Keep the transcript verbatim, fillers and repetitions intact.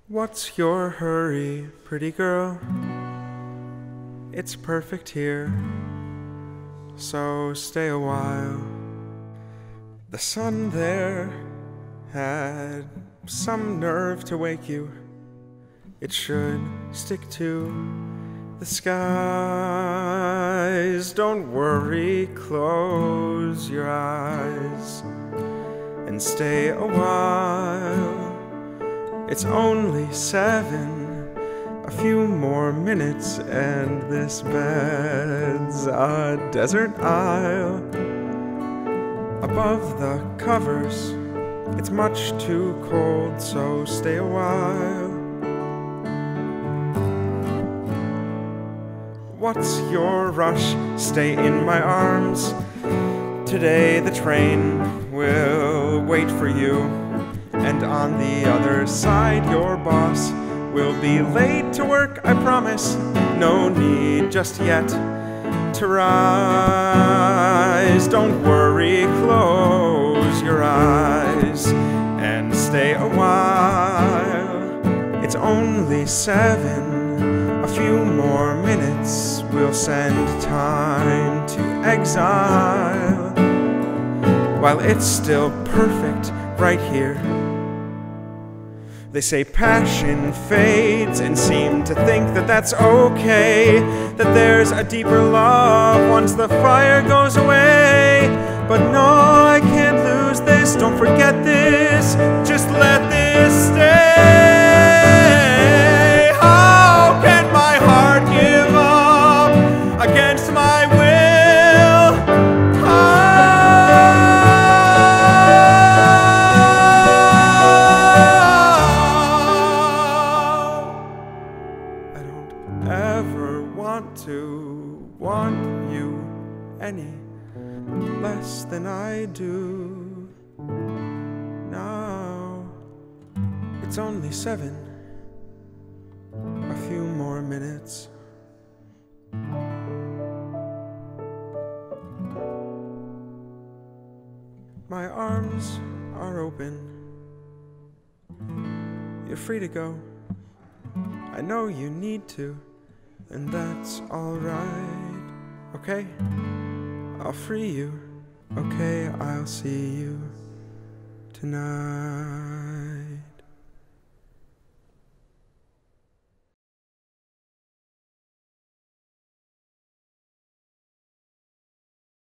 What's your hurry, pretty girl? It's perfect here, so stay a while. The sun there had some nerve to wake you. It should stick to the skies. Don't worry, close your eyes and stay a while. It's only seven, a few more minutes, and this bed's a desert isle. Above the covers, it's much too cold, so stay a while. What's your rush? Stay in my arms. Today the train will wait for you, and on the other side your boss will be late to work, I promise. No need just yet to rise. Don't worry, close your eyes and stay a while. It's only seven, a few more minutes will send time to exile, while it's still perfect right here. They say passion fades and seem to think that that's okay, that there's a deeper love once the fire goes away. But no, I can't lose this, don't forget this, just let this stay. How can my heart give up against my will? Ever want to want you any less than I do now. It's only seven, a few more minutes. My arms are open. You're free to go. I know you need to, and that's alright. Okay, I'll free you. Okay, I'll see you tonight.